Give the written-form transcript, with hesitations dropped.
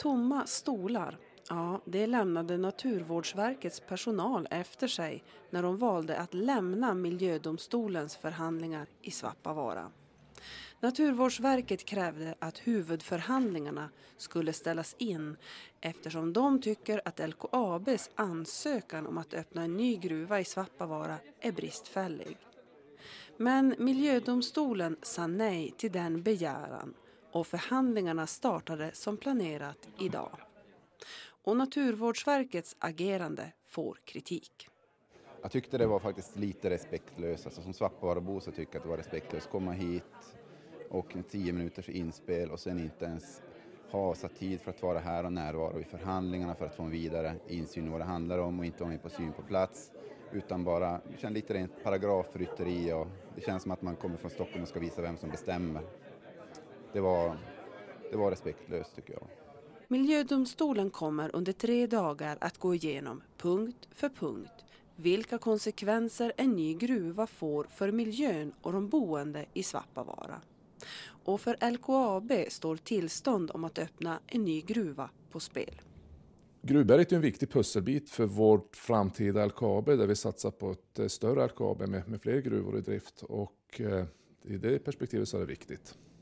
Tomma stolar, ja, det lämnade Naturvårdsverkets personal efter sig när de valde att lämna Miljödomstolens förhandlingar i Svappavaara. Naturvårdsverket krävde att huvudförhandlingarna skulle ställas in eftersom de tycker att LKABs ansökan om att öppna en ny gruva i Svappavaara är bristfällig. Men Miljödomstolen sa nej till den begäran och förhandlingarna startade som planerat idag. Och Naturvårdsverkets agerande får kritik. Jag tyckte det var faktiskt lite respektlöst. Alltså, som Svappavaarabo så tycker jag att det var respektlöst. Komma hit och 10 minuters inspel och sen inte ens ha så tid för att vara här och närvara i förhandlingarna för att få en vidare insyn i vad det handlar om och inte vara med på syn på plats. Utan bara, det känns lite rent paragrafrytteri och det känns som att man kommer från Stockholm och ska visa vem som bestämmer. Det var respektlöst tycker jag. Miljödomstolen kommer under 3 dagar att gå igenom punkt för punkt vilka konsekvenser en ny gruva får för miljön och de boende i Svappavaara. Och för LKAB står tillstånd om att öppna en ny gruva på spel. Gruvberget är en viktig pusselbit för vårt framtida LKAB där vi satsar på ett större LKAB med fler gruvor i drift och i det perspektivet så är det viktigt.